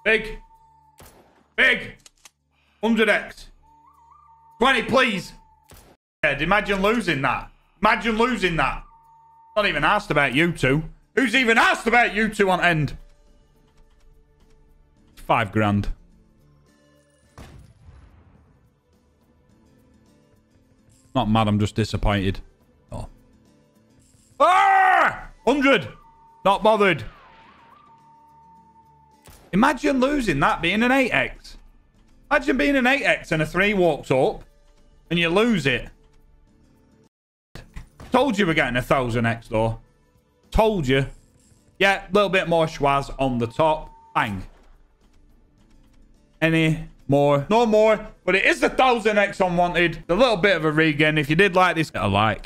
Big. Big. 100x. 20, please. Yeah, imagine losing that. Imagine losing that. Not even asked about you two. Who's even asked about you two on end? 5 grand. Not mad, I'm just disappointed. Oh. Ah! 100. Not bothered. Imagine losing that being an 8x. Imagine being an 8x and a 3 walks up and you lose it. Told you we're getting 1000x though. Told you. Yeah, a little bit more schwaz on the top. Bang. Any more? No more. But it is 1000x unwanted. A little bit of a regain. If you did like this, hit a like.